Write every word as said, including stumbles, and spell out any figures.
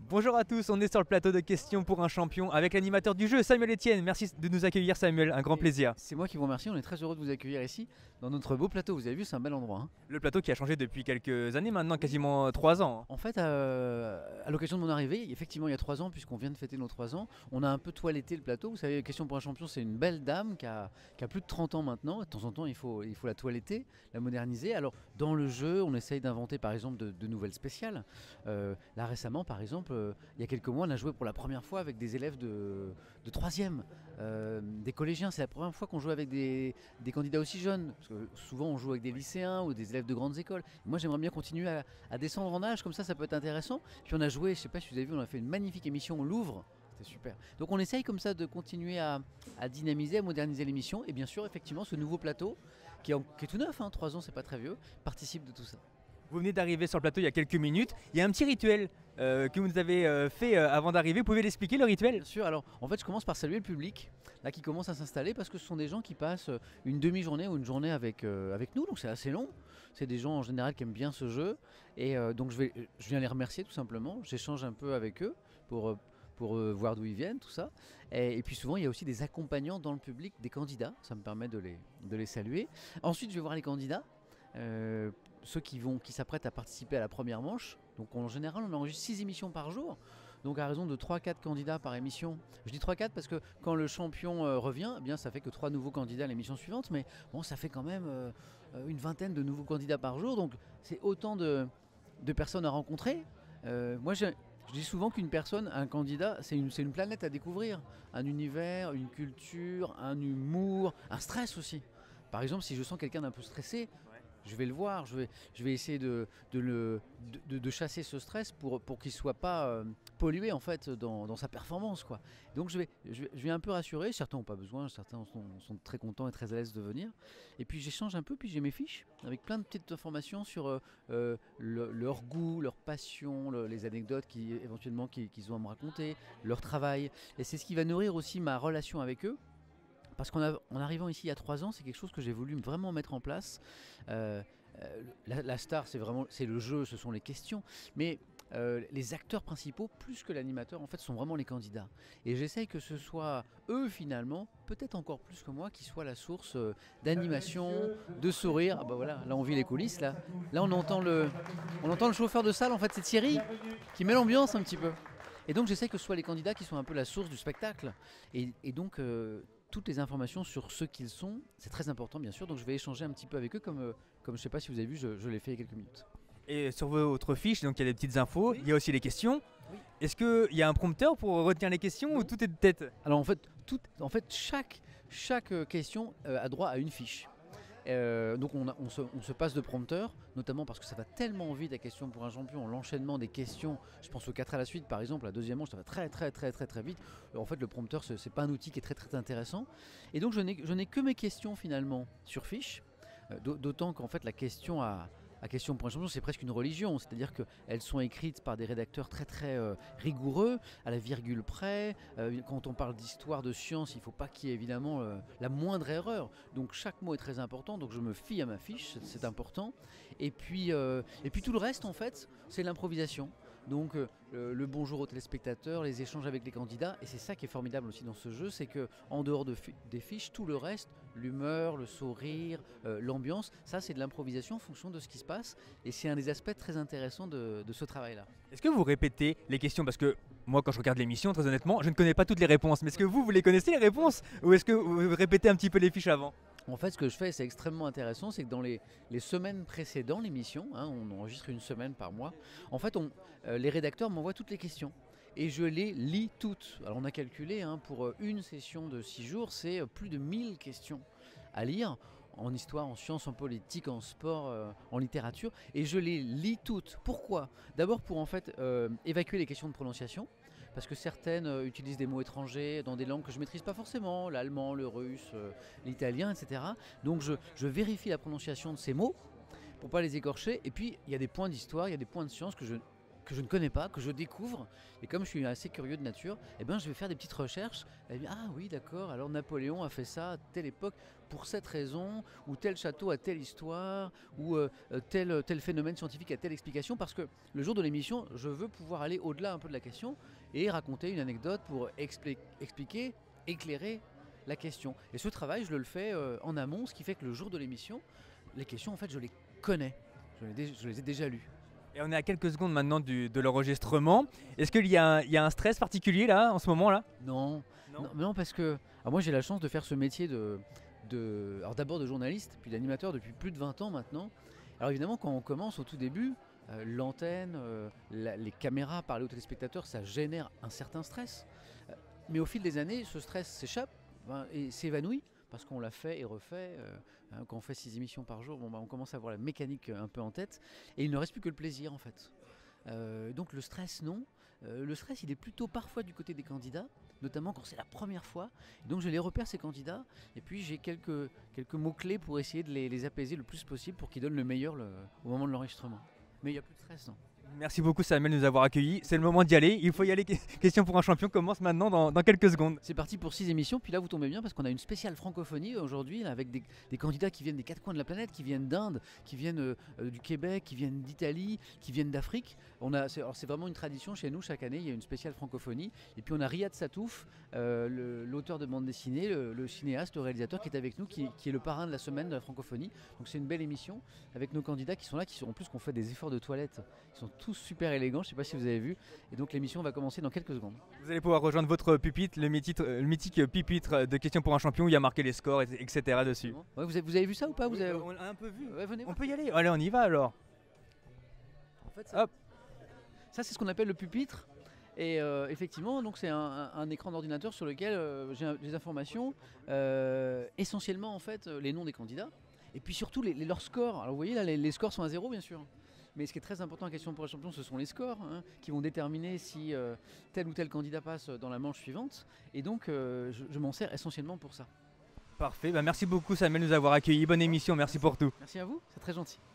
Bonjour à tous, on est sur le plateau de questions pour un champion avec l'animateur du jeu, Samuel Etienne. Merci de nous accueillir Samuel, un grand Et plaisir. C'est moi qui vous remercie, on est très heureux de vous accueillir ici dans notre beau plateau. Vous avez vu, c'est un bel endroit, hein. Le plateau qui a changé depuis quelques années maintenant, quasiment trois ans. En fait, euh, à l'occasion de mon arrivée, effectivement il y a trois ans, puisqu'on vient de fêter nos trois ans, on a un peu toiletté le plateau. Vous savez, Question pour un champion, c'est une belle dame qui a, qui a plus de trente ans maintenant. De temps en temps, il faut, il faut la toiletter, la moderniser. Alors, dans le jeu, on essaye d'inventer par exemple de, de nouvelles spéciales. Euh, là récemment, par exemple, euh, il y a quelques mois, on a joué pour la première fois avec des élèves de, de troisième, euh, des collégiens. C'est la première fois qu'on joue avec des, des candidats aussi jeunes. Parce que souvent, on joue avec des lycéens ou des élèves de grandes écoles. Moi, j'aimerais bien continuer à, à descendre en âge, comme ça, ça peut être intéressant. Puis on a joué, je sais pas si vous avez vu, on a fait une magnifique émission au Louvre. C'était super. Donc on essaye comme ça de continuer à, à dynamiser, à moderniser l'émission. Et bien sûr, effectivement, ce nouveau plateau, qui est, en- qui est tout neuf, hein, trois ans, c'est pas très vieux, participe de tout ça. Vous venez d'arriver sur le plateau il y a quelques minutes. Il y a un petit rituel euh, que vous nous avez euh, fait euh, avant d'arriver. Vous pouvez l'expliquer le rituel? Bien sûr, alors en fait je commence par saluer le public, là qui commence à s'installer parce que ce sont des gens qui passent euh, une demi-journée ou une journée avec, euh, avec nous, donc c'est assez long. C'est des gens en général qui aiment bien ce jeu et euh, donc je, vais, je viens les remercier tout simplement, j'échange un peu avec eux pour, euh, pour euh, voir d'où ils viennent, tout ça. Et, et puis souvent il y a aussi des accompagnants dans le public, des candidats, ça me permet de les, de les saluer. Ensuite je vais voir les candidats. Euh, ceux qui vont, qui s'apprêtent à participer à la première manche. Donc en général, on enregistre six émissions par jour. Donc à raison de trois quatre candidats par émission. Je dis trois quatre parce que quand le champion euh, revient, eh bien ça fait que trois nouveaux candidats à l'émission suivante. Mais bon, ça fait quand même euh, une vingtaine de nouveaux candidats par jour. Donc c'est autant de, de personnes à rencontrer. Euh, moi, je, je dis souvent qu'une personne, un candidat, c'est une, c'est une planète à découvrir. Un univers, une culture, un humour, un stress aussi. Par exemple, si je sens quelqu'un d'un peu stressé, je vais le voir, je vais, je vais essayer de, de, le, de, de chasser ce stress pour, pour qu'il ne soit pas euh, pollué en fait dans, dans sa performance, quoi. Donc je vais, je, vais, je vais un peu rassurer, certains n'ont pas besoin, certains sont, sont très contents et très à l'aise de venir. Et puis j'échange un peu, puis j'ai mes fiches avec plein de petites informations sur euh, euh, le- leur goût, leur passion, le- les anecdotes qui, éventuellement qui- qu'ils ont à me raconter, leur travail. Et c'est ce qui va nourrir aussi ma relation avec eux. Parce qu'en a- en arrivant ici il y a trois ans, c'est quelque chose que j'ai voulu vraiment mettre en place. Euh, euh, la, la star, c'est vraiment c'est le jeu, ce sont les questions. Mais euh, les acteurs principaux, plus que l'animateur, en fait, sont vraiment les candidats. Et j'essaye que ce soit eux, finalement, peut-être encore plus que moi, qui soient la source euh, d'animation, de sourire. Ah bah voilà, là on vit les coulisses. Là, là on entend le, on entend le chauffeur de salle. En fait, c'est Thierry qui met l'ambiance un petit peu. Et donc j'essaie que ce soit les candidats qui soient un peu la source du spectacle. Et, et donc euh, toutes les informations sur ce qu'ils sont, c'est très important bien sûr. Donc je vais échanger un petit peu avec eux comme, euh, comme je ne sais pas si vous avez vu, je, je l'ai fait il y a quelques minutes. Et sur votre fiche, donc il y a des petites infos, Oui. il y a aussi les questions. Oui. Est-ce qu'il y a un prompteur pour retenir les questions ou Non. tout est de tête? Alors en fait, tout, en fait chaque, chaque euh, question euh, a droit à une fiche. Euh, donc on, a- on se, on se passe de prompteur, notamment parce que ça va tellement vite la question pour un champion, l'enchaînement des questions, je pense aux quatre à la suite par exemple, la deuxième manche ça va très très très très très vite. En fait le prompteur ce c'est pas un outil qui est très très intéressant. Et donc je n'ai je n'ai que mes questions finalement sur fiche, euh, d'au- d'autant qu'en fait la question a... La question pour un champion, c'est presque une religion, c'est-à-dire qu'elles sont écrites par des rédacteurs très très euh, rigoureux, à la virgule près. Euh, quand on parle d'histoire, de science, il ne faut pas qu'il y ait évidemment euh, la moindre erreur. Donc chaque mot est très important, donc je me fie à ma fiche, c'est- c'est important. Et puis, euh, et puis tout le reste, en fait, c'est l'improvisation. Donc euh, le, le bonjour aux téléspectateurs, les échanges avec les candidats, et c'est ça qui est formidable aussi dans ce jeu, c'est que en dehors de fi- des fiches, tout le reste, l'humeur, le sourire, euh, l'ambiance, ça c'est de l'improvisation en fonction de ce qui se passe, et c'est un des aspects très intéressants de, de ce travail-là. Est-ce que vous répétez les questions? Parce que moi, quand je regarde l'émission, très honnêtement, je ne connais pas toutes les réponses. Mais est-ce que vous, vous les connaissez les réponses? Ou est-ce que vous répétez un petit peu les fiches avant? En fait, ce que je fais, c'est extrêmement intéressant, c'est que dans les, les semaines précédant l'émission, hein, on enregistre une semaine par mois, en fait, on, euh, les rédacteurs m'envoient toutes les questions. Et je les lis toutes. Alors on a calculé, hein, pour euh, une session de six jours, c'est euh, plus de mille questions à lire, en histoire, en sciences, en politique, en sport, euh, en littérature. Et je les lis toutes. Pourquoi? D'abord pour en fait euh, évacuer les questions de prononciation. Parce que certaines euh, utilisent des mots étrangers dans des langues que je ne maîtrise pas forcément, l'allemand, le russe, euh, l'italien, et cetera. Donc je, je vérifie la prononciation de ces mots pour ne pas les écorcher. Et puis il y a des points d'histoire, il y a des points de science que je, que je ne connais pas, que je découvre. Et comme je suis assez curieux de nature, eh ben, je vais faire des petites recherches. Et bien, ah oui, d'accord, alors Napoléon a fait ça à telle époque pour cette raison, ou tel château a telle histoire, ou euh, tel, tel phénomène scientifique a telle explication. Parce que le jour de l'émission, je veux pouvoir aller au-delà un peu de la question et raconter une anecdote pour expli- expliquer, éclairer la question. Et ce travail, je le fais euh, en amont, ce qui fait que le jour de l'émission, les questions, en fait, je les connais. Je les, je les ai déjà lues. Et on est à quelques secondes maintenant du- de l'enregistrement. Est-ce qu'il y, a un- il y a un stress particulier là, en ce moment-là? Non, Non. non, non, parce que alors moi j'ai la chance de faire ce métier de, de alors d'abord de journaliste, puis d'animateur depuis plus de vingt ans maintenant. Alors évidemment, quand on commence au tout début, euh, l'antenne, euh, la- les caméras, parler aux téléspectateurs, ça génère un certain stress. Euh, mais au fil des années, ce stress s'échappe ben, et s'évanouit parce qu'on l'a fait et refait. euh, hein, quand on fait six émissions par jour, bon, ben, on commence à avoir la mécanique euh, un peu en tête et il ne reste plus que le plaisir en fait. Euh, donc le stress, non. Euh, le stress, il est plutôt parfois du côté des candidats, notamment quand c'est la première fois. Donc je les repère, ces candidats, et puis j'ai quelques, quelques mots-clés pour essayer de les, les apaiser le plus possible pour qu'ils donnent le meilleur le- au moment de l'enregistrement. Mais il n'y a plus de stress, non. Merci beaucoup Samuel de nous avoir accueillis. C'est le moment d'y aller. Il faut y aller. Question pour un champion commence maintenant dans, dans quelques secondes. C'est parti pour six émissions, puis là vous tombez bien parce qu'on a une spéciale francophonie aujourd'hui là, avec des, des candidats qui viennent des quatre coins de la planète, qui viennent d'Inde, qui viennent euh, euh, du Québec, qui viennent d'Italie, qui viennent d'Afrique. On a, c'est, alors c'est vraiment une tradition chez nous, chaque année il y a une spéciale francophonie. Et puis on a Riyad Satouf, euh, le- l'auteur de bande dessinée, le, le cinéaste, le réalisateur qui est avec nous, qui, qui est le parrain de la semaine de la francophonie. Donc c'est une belle émission avec nos candidats qui sont là, qui sont en plus qu'on fait des efforts de toilette. Ils sont tous super élégants, je ne sais pas si vous avez vu. Et donc l'émission va commencer dans quelques secondes. Vous allez pouvoir rejoindre votre pupitre, le mythique, le mythique pupitre de Question pour un champion où il y a marqué les scores, et cetera dessus. Ouais, vous, avez, vous avez vu ça ou pas vous avez... On l'a un peu vu. Ouais, venez On voir. peut y aller. Allez, on y va alors. En fait, ça, Hop. ça, c'est ce qu'on appelle le pupitre. Et euh, effectivement, donc c'est un, un- un écran d'ordinateur sur lequel euh, j'ai un- des informations, euh, essentiellement en fait euh, les noms des candidats, et puis surtout les, les- leurs scores. Alors vous voyez là, les, les scores sont à zéro bien sûr. Mais ce qui est très important en question pour un champion, ce sont les scores hein, qui vont déterminer si euh, tel ou tel candidat passe dans la manche suivante. Et donc euh, je, je m'en sers essentiellement pour ça. Parfait. Bah, merci beaucoup Samuel de nous avoir accueillis. Bonne émission. Merci pour tout. Merci à vous, c'est très gentil.